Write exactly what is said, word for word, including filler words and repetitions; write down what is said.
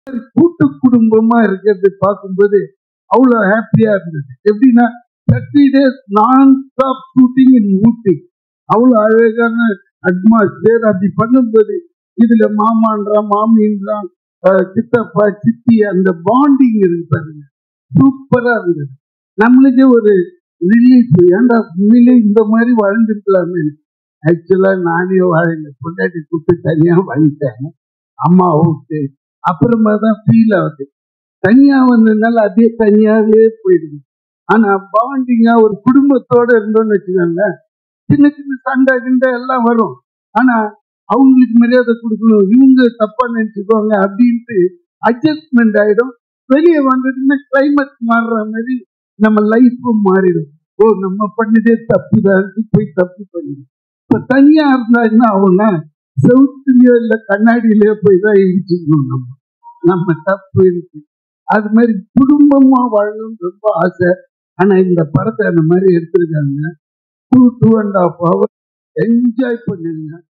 கூட்டு குடும்பமா இருக்கிறது பார்க்கும்போது அவ்வளவு ஹாப்பியா இருந்தது. எப்படின்னா தேர்ட்டி டேஸ் நான் ஸ்டாப் ஷூட்டிங் இன் ஊட்டி. அவ்வளவு அழகான அட்மாஸ்பியர். அப்படி பண்ணும்போது இதுல மாமான்றான், மாமின்றான், சித்தப்பா, சித்தி, அந்த பாண்டிங் இருக்கு பாருங்க, சூப்பரா இருந்தது. நம்மளுக்கே ஒரு ரிலீஃப். ஏன்டா உண்மையிலே இந்த மாதிரி வாழ்ந்துருக்கலாமே. ஆக்சுவலா நானே வாழ்ந்த பொண்டாட்டி கூட்டு தனியா வாழ்ந்துட்டேன், அம்மா விட்டு. அப்புறமா தான் ஃபீல் ஆகுது. தனியா வந்ததுனால அதே தனியாவே போயிடுது. ஆனா பாண்டிங்கா ஒரு குடும்பத்தோட இருந்தோம்னு வச்சுக்கோங்க, சின்ன சின்ன சண்டை கிண்டை எல்லாம் வரும். ஆனா அவங்களுக்கு மரியாதை கொடுக்கணும், இவங்க தப்பா நினைச்சுக்குவாங்க அப்படின்ட்டு அட்ஜஸ்ட்மெண்ட் ஆயிடும். வெளியே வந்ததுன்னா கிளைமேட் மாறுற மாதிரி நம்ம லைஃப்பும் மாறிடும். ஓ, நம்ம பண்ணதே தப்பு தான் போய் தப்பு பண்ணிடும். இப்ப தனியா இருந்தா என்ன ஆகும்னா, செவுத்துலயோ இல்ல கண்ணாடியிலயோ போய் தான் இடிச்சுக்கணும். நம்ம நம்ம தப்பு இருக்கு. அது மாதிரி குடும்பமா வாழணும்னு ரொம்ப ஆசை. ஆனா இந்த படத்தை அந்த மாதிரி எடுத்திருக்காங்க. Two two and half hour enjoy பண்ணுங்க.